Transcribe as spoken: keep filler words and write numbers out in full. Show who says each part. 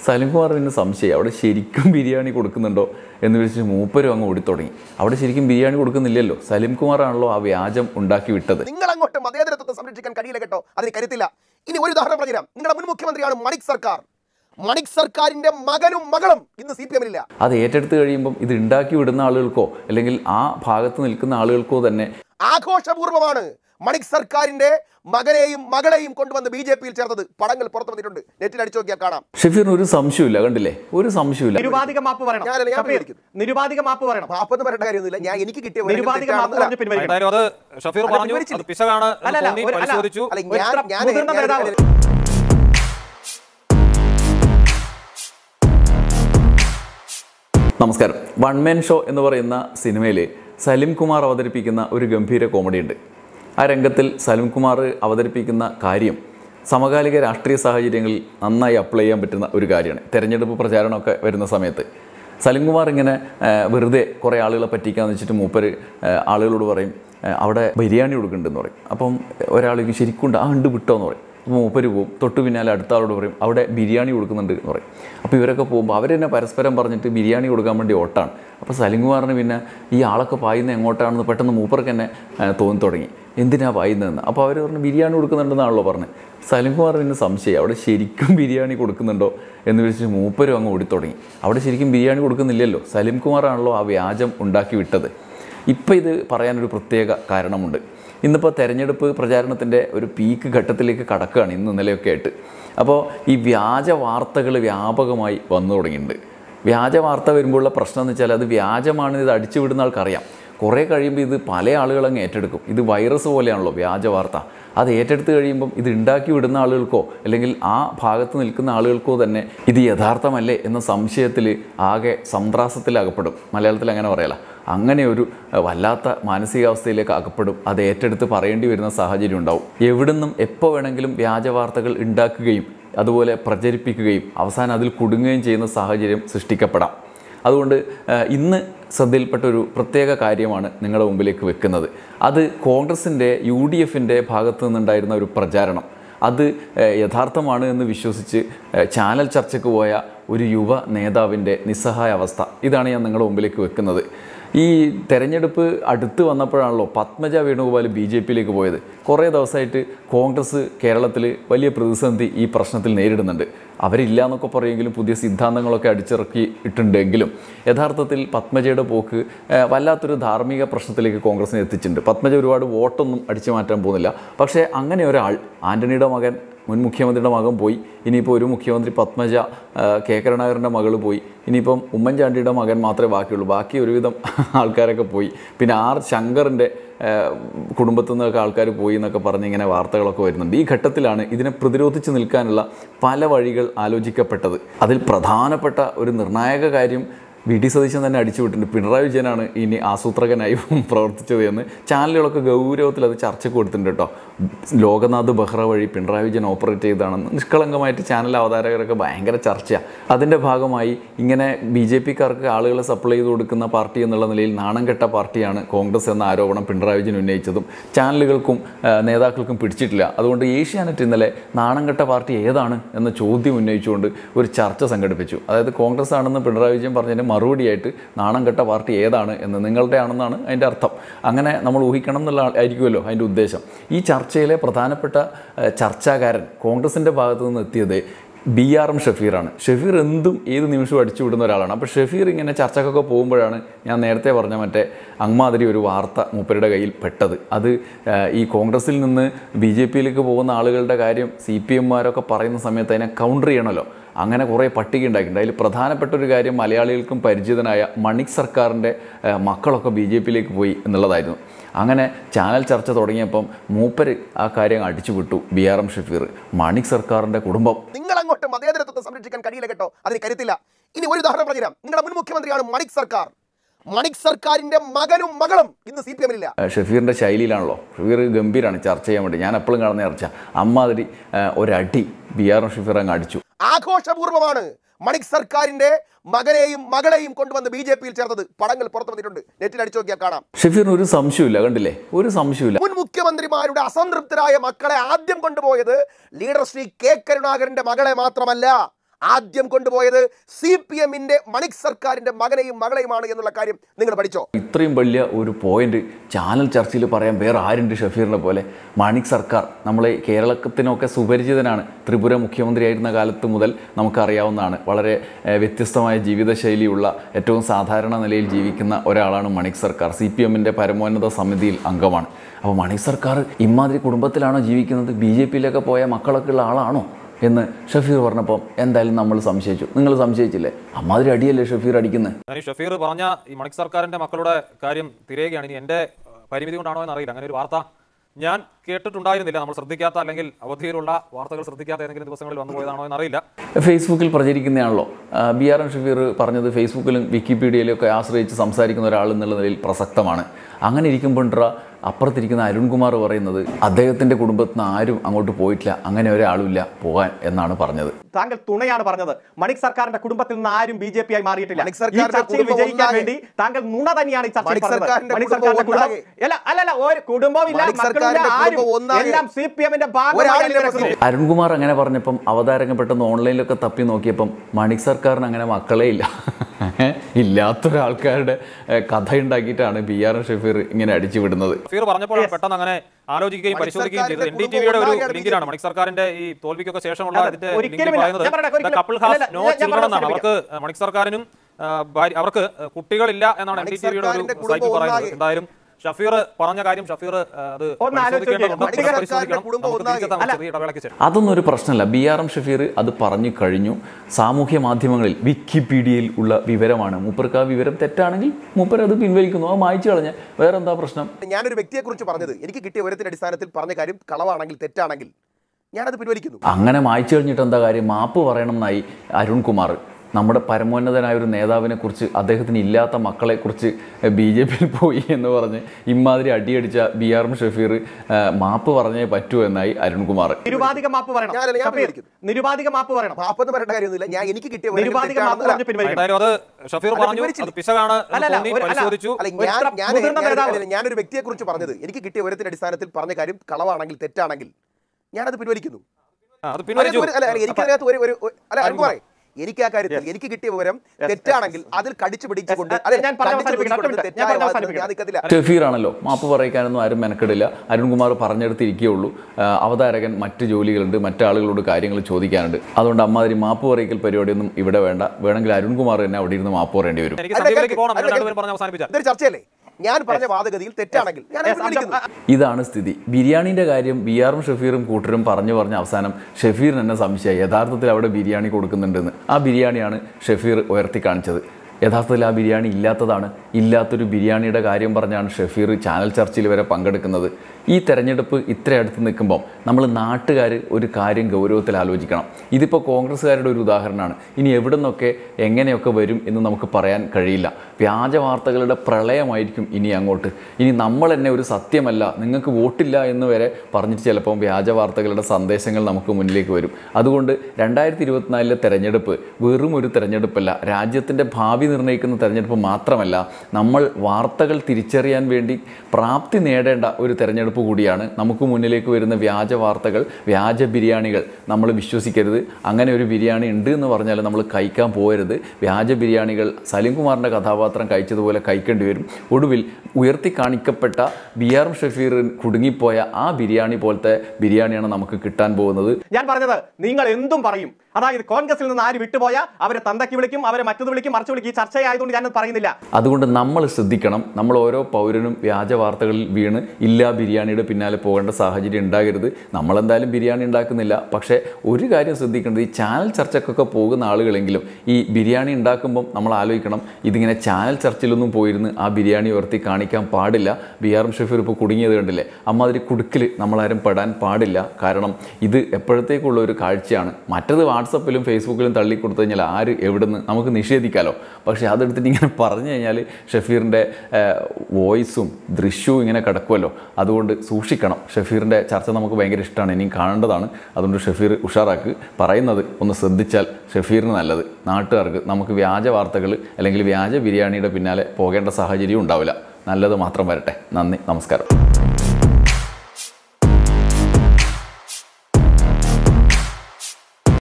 Speaker 1: സലിംകുമാറിന് സംശയം അവിടെ ശരിക്കും ബിരിയാണി കൊടുക്കുന്നുണ്ടോ എന്ന് വെച്ച് മൂപ്പരും അങ്ങ് ഓടി തുടങ്ങി. അവിടെ ശരിക്കും ബിരിയാണി കൊടുക്കുന്നില്ലല്ലോ, സലിംകുമാറാണല്ലോ ആ വ്യാജം ഉണ്ടാക്കി വിട്ടത്.
Speaker 2: നിങ്ങൾ അങ്ങോട്ട് മതേതരത്വത്തെ സംരക്ഷിക്കാൻ കഴിയില്ല കേട്ടോ, അതിന് കരുത്തില്ല. ഇനി ഒരു ഉദാഹരണം പറഞ്ഞുതരാം. നിങ്ങളുടെ മുൻ മുഖ്യമന്ത്രിയാണ് മണിക് സർക്കാർ. മണിക് സർക്കാരിന്റെ മകനും മകളും ഇന്ന് സി പി എമ്മിലില്ല.
Speaker 1: അത് ഏറ്റെടുത്ത് കഴിയുമ്പം ഇത് ഉണ്ടാക്കി വിടുന്ന ആളുകൾക്കോ അല്ലെങ്കിൽ ആ ഭാഗത്ത് നിൽക്കുന്ന ആളുകൾക്കോ തന്നെ
Speaker 2: ആഘോഷപൂർവ്വമാണ് മണിക് സർക്കാരിന്റെ മകനെയും മകളെയും കൊണ്ടുവന്ന് ബി ജെ പിയിൽ ചേർത്തത്. പടങ്ങൾ പുറത്തു വന്നിട്ടുണ്ട്, നെറ്റിൽ അടിച്ചു നോക്കിയാൽ കാണാം.
Speaker 1: ഷഫീറിന് ഒരു സംശയമില്ല, കണ്ടില്ലേ, ഒരു സംശയമില്ല.
Speaker 3: നിരുപാധിക മാപ്പ് പറയണം. നിരുപാധിക മാപ്പ് പറയണം.
Speaker 2: മാപ്പൊന്നും പറയേണ്ട കാര്യമൊന്നുമില്ല. ഞാൻ എനിക്ക് കിട്ടിയ
Speaker 3: നിരുപാധിക മാപ്പ് പറഞ്ഞു പിൻവലിക്കണം.
Speaker 1: നമസ്കാരം. വൺ മാൻ ഷോ എന്ന് പറയുന്ന സിനിമയിൽ സലിംകുമാർ അവതരിപ്പിക്കുന്ന ഒരു ഗംഭീര കോമഡി ഉണ്ട്. ആ രംഗത്തിൽ സലിംകുമാർ അവതരിപ്പിക്കുന്ന കാര്യം സമകാലിക രാഷ്ട്രീയ സാഹചര്യങ്ങളിൽ നന്നായി അപ്ലൈ ചെയ്യാൻ പറ്റുന്ന ഒരു കാര്യമാണ്. തെരഞ്ഞെടുപ്പ് പ്രചാരണമൊക്കെ വരുന്ന സമയത്ത് സലിംകുമാർ ഇങ്ങനെ വെറുതെ കുറേ ആളുകളെ പറ്റിക്കാന്ന് വെച്ചിട്ട് മൂപ്പര് ആളുകളോട് പറയും അവിടെ ബിരിയാണി കൊടുക്കുന്നുണ്ടെന്ന് പറയും. അപ്പം ഒരാൾക്ക് ശരിക്കും ആ ഉണ്ട് വിട്ടോ എന്ന് പറയും. അപ്പോൾ മൂപ്പര് പോവും, തൊട്ട് പിന്നാലെ അടുത്ത ആളോട് പറയും അവിടെ ബിരിയാണി കൊടുക്കുന്നുണ്ട് എന്ന് പറയും. അപ്പോൾ ഇവരൊക്കെ പോകുമ്പോൾ അവർ തന്നെ പരസ്പരം പറഞ്ഞിട്ട് ബിരിയാണി കൊടുക്കാൻ വേണ്ടി ഓട്ടാണ്. അപ്പോൾ സലിംകുമാറിന് പിന്നെ ഈ ആളൊക്കെ പായുന്നത് എങ്ങോട്ടാണെന്ന് പെട്ടെന്ന് മൂപ്പർക്ക് തന്നെ തോന്നി തുടങ്ങി, എന്തിനാണ് പായുന്നതെന്ന്. അപ്പോൾ അവർ പറഞ്ഞു ബിരിയാണി കൊടുക്കുന്നുണ്ടെന്നാണല്ലോ പറഞ്ഞത്. സലിംകുമാറിന് പിന്നെ സംശയം അവിടെ ശരിക്കും ബിരിയാണി കൊടുക്കുന്നുണ്ടോ എന്ന് വെച്ച് മൂപ്പരും അങ്ങ് ഓടി തുടങ്ങി. അവിടെ ശരിക്കും ബിരിയാണി കൊടുക്കുന്നില്ലല്ലോ, സലിംകുമാറാണല്ലോ ആ വ്യാജം ഉണ്ടാക്കി വിട്ടത്. ഇപ്പം ഇത് പറയാനൊരു പ്രത്യേക കാരണമുണ്ട്. ഇന്നിപ്പോൾ തെരഞ്ഞെടുപ്പ് പ്രചാരണത്തിൻ്റെ ഒരു പീക്ക് ഘട്ടത്തിലേക്ക് കടക്കുകയാണ് ഇന്ന് ഇന്നലെയൊക്കെ ആയിട്ട്. അപ്പോൾ ഈ വ്യാജ വാർത്തകൾ വ്യാപകമായി വന്നു തുടങ്ങിയിട്ടുണ്ട്. വ്യാജ വാർത്ത വരുമ്പോഴുള്ള പ്രശ്നം എന്ന് വെച്ചാൽ അത് വ്യാജമാണ്, ഇത് അടിച്ചു വിടുന്ന ആൾക്കറിയാം. കുറേ കഴിയുമ്പോൾ ഇത് പല ആളുകളങ്ങ് ഏറ്റെടുക്കും. ഇത് വൈറസ് പോലെയാണല്ലോ വ്യാജ വാർത്ത. അത് ഏറ്റെടുത്ത് കഴിയുമ്പം ഇത് ഉണ്ടാക്കി വിടുന്ന ആളുകൾക്കോ അല്ലെങ്കിൽ ആ ഭാഗത്ത് നിൽക്കുന്ന ആളുകൾക്കോ തന്നെ ഇത് യഥാർത്ഥമല്ലേ എന്ന സംശയത്തിൽ ആകെ സംത്രാസത്തിൽ അകപ്പെടും. മലയാളത്തിൽ അങ്ങനെ പറയല. അങ്ങനെ ഒരു വല്ലാത്ത മാനസികാവസ്ഥയിലേക്ക് അകപ്പെടും. അത് ഏറ്റെടുത്ത് പറയേണ്ടി വരുന്ന സാഹചര്യം ഉണ്ടാവും. എവിടുന്നും എപ്പോൾ വേണമെങ്കിലും വ്യാജ വാർത്തകൾ ഉണ്ടാക്കുകയും അതുപോലെ പ്രചരിപ്പിക്കുകയും അവസാനം അതിൽ കുടുങ്ങുകയും ചെയ്യുന്ന സാഹചര്യം സൃഷ്ടിക്കപ്പെടാം. അതുകൊണ്ട് ഇന്ന് ശ്രദ്ധയിൽപ്പെട്ട ഒരു പ്രത്യേക കാര്യമാണ് നിങ്ങളുടെ മുമ്പിലേക്ക് വെക്കുന്നത്. അത് കോൺഗ്രസിൻ്റെ യു ഡി എഫിൻ്റെ ഭാഗത്തു നിന്നുണ്ടായിരുന്ന ഒരു പ്രചാരണം. അത് യഥാർത്ഥമാണ് എന്ന് വിശ്വസിച്ച് ചാനൽ ചർച്ചയ്ക്ക് പോയ ഒരു യുവ നേതാവിൻ്റെ നിസ്സഹായ അവസ്ഥ. ഇതാണ് ഞാൻ നിങ്ങളുടെ മുമ്പിലേക്ക് വെക്കുന്നത്. ഈ തെരഞ്ഞെടുപ്പ് അടുത്ത് വന്നപ്പോഴാണല്ലോ പത്മജ വേണുഗോപാൽ ബി ജെ പിയിലേക്ക് പോയത്. കുറേ ദിവസമായിട്ട് കോൺഗ്രസ് കേരളത്തിൽ വലിയ പ്രതിസന്ധി ഈ പ്രശ്നത്തിൽ നേരിടുന്നുണ്ട്. അവരില്ല എന്നൊക്കെ പറയുമെങ്കിലും പുതിയ സിദ്ധാന്തങ്ങളൊക്കെ അടിച്ചിറക്കി ഇട്ടുണ്ടെങ്കിലും യഥാർത്ഥത്തിൽ പത്മജയുടെ പോക്ക് വല്ലാത്തൊരു ധാർമ്മിക പ്രശ്നത്തിലേക്ക് കോൺഗ്രസിനെ എത്തിച്ചിട്ടുണ്ട്. പത്മജ ഒരുപാട് വോട്ടൊന്നും അടിച്ചു മാറ്റാൻ പോകുന്നില്ല. പക്ഷേ അങ്ങനെ ഒരാൾ, ആൻ്റണിയുടെ മകൻ മുൻ മുഖ്യമന്ത്രിയുടെ മകൻ പോയി, ഇനിയിപ്പോൾ ഒരു മുഖ്യമന്ത്രി പത്മജ കെ കരുണാകരൻ്റെ മകൾ പോയി, ഇനിയിപ്പം ഉമ്മൻചാണ്ടിയുടെ മകൻ മാത്രമേ ബാക്കിയുള്ളൂ. ബാക്കി ഒരുവിധം ആൾക്കാരൊക്കെ പോയി. പിന്നെ ആർ ശങ്കറിൻ്റെ കുടുംബത്തിൽ നിന്നൊക്കെ ആൾക്കാർ പോയി എന്നൊക്കെ പറഞ്ഞ് ഇങ്ങനെ വാർത്തകളൊക്കെ വരുന്നുണ്ട്. ഈ ഘട്ടത്തിലാണ് ഇതിനെ പ്രതിരോധിച്ച് നിൽക്കാനുള്ള പല വഴികൾ ആലോചിക്കപ്പെട്ടത്. അതിൽ പ്രധാനപ്പെട്ട ഒരു നിർണായക കാര്യം വി ഡി സതീശൻ തന്നെ അടിച്ചുവിട്ടിട്ടുണ്ട്. പിണറായി വിജയനാണ് ഇനി ആസൂത്രകനായി പ്രവർത്തിച്ചത് എന്ന് ചാനലുകളൊക്കെ ഗൗരവത്തിൽ അത് ചർച്ചയ്ക്ക് കൊടുത്തിട്ടുണ്ട് കേട്ടോ. ലോകനാഥ് ബെഹ്റ വഴി പിണറായി വിജയൻ ഓപ്പറേറ്റ് ചെയ്തതാണെന്ന് നിഷ്കളങ്കമായിട്ട് ചാനൽ അവതാരകരൊക്കെ ഭയങ്കര ചർച്ചയാണ്. അതിൻ്റെ ഭാഗമായി ഇങ്ങനെ ബി ജെ പിക്കാർക്ക് ആളുകളെ സപ്ലൈ ചെയ്ത് കൊടുക്കുന്ന പാർട്ടി എന്നുള്ള നിലയിൽ നാണം കെട്ട പാർട്ടിയാണ് കോൺഗ്രസ് എന്ന ആരോപണം പിണറായി വിജയൻ ഉന്നയിച്ചതും ചാനലുകൾക്കും നേതാക്കൾക്കും പിടിച്ചിട്ടില്ല. അതുകൊണ്ട് ഏഷ്യാനെറ്റ് ഇന്നലെ നാണം കെട്ട പാർട്ടി ഏതാണ് എന്ന ചോദ്യം ഉന്നയിച്ചുകൊണ്ട് ഒരു ചർച്ച സംഘടിപ്പിച്ചു. അതായത് കോൺഗ്രസ് ആണെന്ന് പിണറായി വിജയൻ പറഞ്ഞതിന് മറുപടിയായിട്ട് നാണം കെട്ട പാർട്ടി ഏതാണ് എന്ന് നിങ്ങളുടെ ആണെന്നാണ് അതിൻ്റെ അർത്ഥം. അങ്ങനെ നമ്മൾ ഊഹിക്കണം എന്നുള്ള ആയിരിക്കുമല്ലോ അതിൻ്റെ ഉദ്ദേശം. ഈ ചർച്ചയിലെ പ്രധാനപ്പെട്ട ചർച്ചാകാരൻ കോൺഗ്രസിൻ്റെ ഭാഗത്തു നിന്ന് എത്തിയത് ബി ആർ എം ഷഫീറാണ്. ഷഫീർ എന്തും ഏത് നിമിഷവും അടിച്ചു വിടുന്ന ഒരാളാണ്. അപ്പോൾ ഷഫീർ ഇങ്ങനെ ചർച്ചക്കൊക്കെ പോകുമ്പോഴാണ് ഞാൻ നേരത്തെ പറഞ്ഞ മറ്റേ അങ്ങമാതിരി ഒരു വാർത്ത മൂപ്പരുടെ കയ്യിൽ പെട്ടത്. അത് ഈ കോൺഗ്രസിൽ നിന്ന് ബി ജെ പിയിലേക്ക് പോകുന്ന ആളുകളുടെ കാര്യം സി പി എമ്മാരൊക്കെ പറയുന്ന സമയത്ത് അതിനെ കൗണ്ടർ ചെയ്യണമല്ലോ. അങ്ങനെ കുറേ പട്ടിക ഉണ്ടാക്കിയിട്ടുണ്ട്. അതിൽ പ്രധാനപ്പെട്ട ഒരു കാര്യം മലയാളികൾക്കും പരിചിതനായ മണിക് സർക്കാരിൻ്റെ മക്കളൊക്കെ ബി ജെ പിയിലേക്ക് പോയി എന്നുള്ളതായിരുന്നു. അങ്ങനെ ചാനൽ ചർച്ച തുടങ്ങിയപ്പം മൂപ്പര് ആ കാര്യം അടിച്ചു വിട്ടു. B R M Shafeer, Manik സർക്കാരിൻ്റെ കുടുംബം.
Speaker 2: നിങ്ങൾ അങ്ങോട്ട് മതേതരത്വത്തെ സംരക്ഷിക്കാൻ കഴിയില്ല കേട്ടോ, അതിന് കരുത്തില്ല. ഇനി ഒരു ഉദാഹരണം പറഞ്ഞുതരാം. നിങ്ങളുടെ മുൻ മുഖ്യമന്ത്രിയാണ് മണിക് സർക്കാർ. മണിക് സർക്കാരിന്റെ മകനും മകളും ഇന്ന് സി പി എമ്മിലില്ല.
Speaker 1: ഷഫീറിൻ്റെ ശൈലിയിലാണല്ലോ. ഷഫീർ ഗംഭീരാണ് ചർച്ച ചെയ്യാൻ വേണ്ടി. ഞാൻ എപ്പോഴും കാണുന്ന ചർച്ച അമ്മാതിരി ഒരടി ബി ആർ എം ഷഫീർ അങ്ങ് അടിച്ചു.
Speaker 2: ആഘോഷപൂർവ്വമാണ് മണിക് സർക്കാരിന്റെ മകനെയും മകളെയും കൊണ്ടുവന്ന് ബി ജെ പിയിൽ ചേർത്തത്. പടങ്ങൾ പുറത്തു വന്നിട്ടുണ്ട്, നെറ്റിൽ അടിച്ചു നോക്കിയാൽ കാണാം.
Speaker 1: ഷഫീറിന് ഒരു സംശയമില്ല, കണ്ടില്ലേ, ഒരു സംശയമില്ല.
Speaker 2: മുൻ മുഖ്യമന്ത്രിമാരുടെ അസംതൃപ്തരായ മക്കളെ ആദ്യം കൊണ്ടുപോയത് ലീഡർ ശ്രീ കെ കരുണാകരന്റെ മകളെ മാത്രമല്ല, ആദ്യം കൊണ്ടുപോയത് സി പി എമ്മിന്റെ മണിക് സർക്കാരിന്റെ മകനെയും മകളെയുമാണ് എന്നുള്ള കാര്യം നിങ്ങൾ പഠിച്ചോ?
Speaker 1: ഇത്രയും വലിയ ഒരു പോയിന്റ് ചാനൽ ചർച്ചയിൽ പറയാൻ വേറെ ആരുണ്ട് ഷഫീറിനെ പോലെ? മണിക് സർക്കാർ നമ്മളെ കേരളത്തിനൊക്കെ സുപരിചിതനാണ്. ത്രിപുര മുഖ്യമന്ത്രിയായിരുന്ന കാലത്ത് മുതൽ നമുക്കറിയാവുന്നതാണ്. വളരെ വ്യത്യസ്തമായ ജീവിതശൈലിയുള്ള ഏറ്റവും സാധാരണ നിലയിൽ ജീവിക്കുന്ന ഒരാളാണ് മണിക് സർക്കാർ. സി പി എമ്മിൻ്റെ പരമോന്നത സമിതിയിൽ അംഗമാണ്. അപ്പോൾ മണിക് സർക്കാർ ഇമാതിരി കുടുംബത്തിലാണോ ജീവിക്കുന്നത്? ബി ജെ പിയിലൊക്കെ പോയ മക്കളൊക്കെ ഉള്ള ആളാണോ എന്ന് ഷഫീർ പറഞ്ഞപ്പോൾ എന്തായാലും നമ്മൾ സംശയിച്ചു. നിങ്ങൾ സംശയിച്ചില്ലേ? അമ്മാതിരി അടിയല്ലേ ഷഫീർ അടിക്കുന്നത്?
Speaker 4: ഷഫീർ പറഞ്ഞ ഈ മണിക് സർക്കാരിന്റെ മക്കളുടെ കാര്യം തിരയുകയാണ്. ഇനി എൻ്റെ പരിമിതി കൊണ്ടാണോ എന്നറിയില്ല, അങ്ങനെ ഒരു വാർത്ത ഞാൻ കേട്ടിട്ടുണ്ടായിരുന്നില്ല. നമ്മൾ ശ്രദ്ധിക്കാത്ത അല്ലെങ്കിൽ അവധിയിലുള്ള വാർത്തകൾ ശ്രദ്ധിക്കാത്ത ഏതെങ്കിലും ദിവസങ്ങളിൽ വന്നു പോയതാണോ എന്നറിയില്ല.
Speaker 1: ഫേസ്ബുക്കിൽ പ്രചരിക്കുന്നതാണല്ലോ ബി ആർ എം ഷഫീർ പറഞ്ഞത്. ഫേസ്ബുക്കിലും വിക്കിപീഡിയയിലും ഒക്കെ ആശ്രയിച്ച് സംസാരിക്കുന്ന ഒരാൾ എന്നുള്ള നിലയിൽ പ്രസക്തമാണ്. അങ്ങനെ ഇരിക്കുമ്പോഴ അപ്പുറത്തിരിക്കുന്ന അരുൺകുമാർ പറയുന്നത് അദ്ദേഹത്തിൻ്റെ കുടുംബത്തിൽ നിന്ന് ആരും അങ്ങോട്ട് പോയിട്ടില്ല, അങ്ങനെ ഒരാളുമില്ല പോകാൻ എന്നാണ് പറഞ്ഞത്.
Speaker 3: താങ്കൾ തുണയാണ് പറഞ്ഞത്. മണിക് സർക്കാരിന്റെ കുടുംബത്തിൽ നിന്ന് ആരും ബി ജെ പി ആയി മാറിയിട്ടില്ല.
Speaker 2: മണിക് സർക്കാരിന്റെ
Speaker 3: ചർച്ചയിൽ വിജയിക്കാൻ വേണ്ടി താങ്കൾ നുണ തന്നെയാണ് ഈ ചർച്ചയിൽ പറഞ്ഞത്. മണിക് സർക്കാരിന്റെ കുടുംബം അല്ല അല്ലല്ല ഒരു കുടുംബമില്ല, മക്കളില്ല, ആരും എല്ലാം സി പി എമ്മിന്റെ ഭാഗമായി.
Speaker 1: അരുൺകുമാർ അങ്ങനെ പറഞ്ഞപ്പം അവതാരകൻ പെട്ടെന്ന് ഓൺലൈനിലൊക്കെ തപ്പി നോക്കിയപ്പം മണിക് സർക്കാരിന് അങ്ങനെ മക്കളേ ഇല്ല. ഇല്ലാത്തൊരാൾക്കാരുടെ കഥ ഉണ്ടാക്കിയിട്ടാണ് ബി ആർ എം ഷഫീർ ഇങ്ങനെ അടിച്ചു വിടുന്നത്.
Speaker 4: ഷഫീർ പറഞ്ഞപ്പോൾ പെട്ടെന്ന് അങ്ങനെ ആലോചിക്കുകയും പരിശോധിക്കുകയും ചെയ്തത് എൻ ഡി ടി വിയുടെ ഒരു ലിങ്കിലാണ്. മണിക് സർക്കാരിന്റെ ഈ തോൽവിക്കൊക്കെ ശേഷമുള്ള അതിന്റെ ലിങ്ക് പറയുന്നത് കപ്പിൾ ഹാസ് നോ ചിൽഡ്രൻ എന്നാണ്. അവർക്ക് മണിക് സർക്കാരിനും അവർക്ക് കുട്ടികളില്ല എന്നാണ് എൻ ഡി ടി വിയുടെ ഒരു സൈറ്റ് പറയുന്നത്. എന്തായാലും ഷഫീർ പറഞ്ഞ കാര്യം ഷഫീർ അത്
Speaker 1: അതൊന്നും ഒരു പ്രശ്നമല്ല. ബി ആർ എം ഷഫീർ അത് പറഞ്ഞു കഴിഞ്ഞു. സാമൂഹ്യ മാധ്യമങ്ങളിൽ വിക്കിപീഡിയയിൽ ഉള്ള വിവരമാണ്. മൂപ്പർക്ക് ആ വിവരം തെറ്റാണെങ്കിൽ മൂപ്പർ അത് പിൻവലിക്കുന്നു, അത് മായ്ച്ചു കളഞ്ഞ വേറെ എന്താ പ്രശ്നം?
Speaker 2: ഞാനൊരു വ്യക്തിയെ കുറിച്ച് പറഞ്ഞത് എനിക്ക് കിട്ടിയ വിവരത്തിന്റെ അടിസ്ഥാനത്തിൽ പറഞ്ഞ കാര്യം കളവാണെങ്കിൽ തെറ്റാണെങ്കിൽ ഞാനത് പിൻവലിക്കുന്നു.
Speaker 1: അങ്ങനെ മായ്ച്ചു കഴിഞ്ഞിട്ട് എന്താ കാര്യം? മാപ്പ് പറയണം എന്നായി അരുൺകുമാർ. നമ്മുടെ പരമോന്നതനായ ഒരു നേതാവിനെ കുറിച്ച്, അദ്ദേഹത്തിന് ഇല്ലാത്ത മക്കളെക്കുറിച്ച് ബി ജെ പിയിൽ പോയി എന്ന് പറഞ്ഞ് ഇമാതിരി അടിയടിച്ച ബി ആർ എം ഷഫീർ മാപ്പ് പറഞ്ഞേ പറ്റൂ എന്നായി അരുൺകുമാർ.
Speaker 3: നിരുപാധിക മാപ്പ് പറയണം. നിരുപാധിക മാപ്പ് പറയണം.
Speaker 2: മാപ്പെന്ന് പറയേണ്ട കാര്യമൊന്നുമില്ല. ഞാൻ എനിക്ക് കിട്ടിയ ഞാനൊരു വ്യക്തിയെ കുറിച്ച് പറഞ്ഞത് എനിക്ക് കിട്ടിയ വിവരത്തിന്റെ അടിസ്ഥാനത്തിൽ പറഞ്ഞ കാര്യം കളവാണെങ്കിൽ തെറ്റാണെങ്കിൽ ഞാനത് പിൻവലിക്കുന്നു. എനിക്കതിനകത്ത് ഒരു അല്ല അരുൺകുമാറേ, എനിക്ക് ആ കാര്യത്തിൽ എനിക്ക് കിട്ടിയ വിവരം തെറ്റാണെങ്കിൽ അതിൽ കടിച്ചു പിടിച്ചുകൊണ്ട്
Speaker 1: ഷഫീർ ആണല്ലോ മാപ്പ് പറയിക്കാനൊന്നും ആരും മെനക്കെടില്ല. അരുൺകുമാർ പറഞ്ഞെടുത്തിരിക്കുകയുള്ളൂ. അവതാരകൻ മറ്റ് ജോലികളുണ്ട്, മറ്റാളുകളോട് കാര്യങ്ങൾ ചോദിക്കാനുണ്ട്. അതുകൊണ്ട് അമ്മാതിരി മാപ്പ് പറയിക്കൽ പരിപാടിയൊന്നും ഇവിടെ വേണ്ട. വേണമെങ്കിൽ അരുൺകുമാർ തന്നെ അവിടെ ഇരുന്ന് മാപ്പ് പറയേണ്ടി വരും.
Speaker 2: ഇതൊരു ചർച്ചയല്ലേ? ഞാൻ പറഞ്ഞ വാദഗതിയിൽ തെറ്റാണെങ്കിൽ
Speaker 1: ഇതാണ് സ്ഥിതി. ബിരിയാണിന്റെ കാര്യം ബി ആർ എം ഷഫീറും കൂട്ടരും പറഞ്ഞു പറഞ്ഞ അവസാനം ഷഫീറിന് തന്നെ സംശയമായി യഥാർത്ഥത്തിൽ അവിടെ ബിരിയാണി കൊടുക്കുന്നുണ്ടെന്ന്. ആ ബിരിയാണിയാണ് ഷഫീർ ഉയർത്തി കാണിച്ചത്. യഥാർത്ഥത്തിൽ ആ ബിരിയാണി ഇല്ലാത്തതാണ്. ഇല്ലാത്തൊരു ബിരിയാണിയുടെ കാര്യം പറഞ്ഞാണ് ഷഫീർ ചാനൽ ചർച്ചയിൽ വരെ പങ്കെടുക്കുന്നത്. ഈ തെരഞ്ഞെടുപ്പ് ഇത്ര അടുത്ത് നിൽക്കുമ്പോൾ നമ്മൾ നാട്ടുകാർ ഒരു കാര്യം ഗൗരവത്തിൽ ആലോചിക്കണം. ഇതിപ്പോൾ കോൺഗ്രസ്സുകാരുടെ ഒരു ഉദാഹരണമാണ്. ഇനി എവിടെ നിന്നൊക്കെ എങ്ങനെയൊക്കെ വരും എന്ന് നമുക്ക് പറയാൻ കഴിയില്ല. വ്യാജ വാർത്തകളുടെ പ്രളയമായിരിക്കും ഇനി അങ്ങോട്ട്. ഇനി നമ്മൾ തന്നെ ഒരു സത്യമല്ല, നിങ്ങൾക്ക് വോട്ടില്ല എന്ന് വരെ പറഞ്ഞിട്ട് ചിലപ്പം വ്യാജ വാർത്തകളുടെ സന്ദേശങ്ങൾ നമുക്ക് മുന്നിലേക്ക് വരും. അതുകൊണ്ട് രണ്ടായിരത്തി ഇരുപത്തിനാലിലെ തെരഞ്ഞെടുപ്പ് വെറും ഒരു തെരഞ്ഞെടുപ്പല്ല, രാജ്യത്തിൻ്റെ ഭാവി നിർണ്ണയിക്കുന്ന തെരഞ്ഞെടുപ്പ് മാത്രമല്ല, നമ്മൾ വാർത്തകൾ തിരിച്ചറിയാൻ വേണ്ടി പ്രാപ്തി നേടേണ്ട ഒരു തെരഞ്ഞെടുപ്പ് കൂടിയാണ്. നമുക്ക് മുന്നിലേക്ക് വരുന്ന വ്യാജ വാർത്തകൾ, വ്യാജ ബിരിയാണികൾ നമ്മൾ വിശ്വസിക്കരുത്. അങ്ങനെ ഒരു ബിരിയാണി ഉണ്ട് എന്ന് പറഞ്ഞാൽ നമ്മൾ കഴിക്കാൻ പോകരുത്. വ്യാജ ബിരിയാണികൾ സലിംകുമാറിൻ്റെ കഥാപാത്രം കഴിച്ചതുപോലെ കഴിക്കേണ്ടി വരും. ഒടുവിൽ ഉയർത്തി കാണിക്കപ്പെട്ട ബി ആർ എം ഷഫീർ കുടുങ്ങിപ്പോയ ആ ബിരിയാണി പോലത്തെ ബിരിയാണിയാണ് നമുക്ക് കിട്ടാൻ പോകുന്നത്.
Speaker 3: ഞാൻ പറഞ്ഞത് നിങ്ങൾ എന്തും പറയും. അതായത് കോൺഗ്രസിൽ നിന്ന് ആര് വിട്ടുപോയ അവരെ തന്തയ്ക്ക് വിളിക്കും, അവരെ മറ്റത് വിളിക്കും, മറിച്ച് വിളിക്കും. ഈ ചർച്ചയായതുകൊണ്ട് ഞാനത് പറയുന്നില്ല.
Speaker 1: അതുകൊണ്ട് നമ്മൾ ശ്രദ്ധിക്കണം. നമ്മൾ ഓരോ പൗരനും വ്യാജ വാർത്തകളിൽ വീണ് ഇല്ല ബിരിയാണിയുടെ പിന്നാലെ പോകേണ്ട സാഹചര്യം ഉണ്ടാകരുത്. നമ്മളെന്തായാലും ബിരിയാണി ഉണ്ടാക്കുന്നില്ല. പക്ഷേ ഒരു കാര്യം ശ്രദ്ധിക്കേണ്ടത്, ഈ ചാനൽ ചർച്ചക്കൊക്കെ പോകുന്ന ആളുകളെങ്കിലും ഈ ബിരിയാണി ഉണ്ടാക്കുമ്പം നമ്മൾ ആലോചിക്കണം, ഇതിങ്ങനെ ചാനൽ ചർച്ചയിലൊന്നും പോയിരുന്ന് ആ ബിരിയാണി ഉയർത്തി കാണിക്കാൻ പാടില്ല. ബി ആർ എം ഷഫീർ ഇപ്പോൾ കുടുങ്ങിയത് കണ്ടില്ലേ? അമ്മാതിരി കുടുക്കിൽ നമ്മളാരും പെടാൻ പാടില്ല. കാരണം ഇത് എപ്പോഴത്തേക്കുള്ള ഒരു കാഴ്ചയാണ്. മറ്റത് വാട്സപ്പിലും ഫേസ്ബുക്കിലും തള്ളിക്കൊടുത്തു കഴിഞ്ഞാൽ ആര് എവിടുന്ന് നമുക്ക് നിഷേധിക്കാമല്ലോ. പക്ഷേ അതെടുത്തിട്ട് ഇങ്ങനെ പറഞ്ഞു കഴിഞ്ഞാൽ ഷഫീറിൻ്റെ വോയിസും ദൃശ്യവും ഇങ്ങനെ കിടക്കുമല്ലോ. അതുകൊണ്ട് സൂക്ഷിക്കണം. ഷഫീറിൻ്റെ ചർച്ച നമുക്ക് ഭയങ്കര ഇഷ്ടമാണ്, ഇനിയും കാണേണ്ടതാണ്. അതുകൊണ്ട് ഷഫീർ ഉഷാറാക്ക്. പറയുന്നത് ഒന്ന് ശ്രദ്ധിച്ചാൽ ഷഫീറിന് നല്ലത്. നാട്ടുകാർക്ക് നമുക്ക് വ്യാജ വാർത്തകൾ അല്ലെങ്കിൽ വ്യാജ ബിരിയാണിയുടെ പിന്നാലെ പോകേണ്ട സാഹചര്യം ഉണ്ടാവില്ല. നല്ലത് മാത്രം വരട്ടെ. നന്ദി, നമസ്കാരം.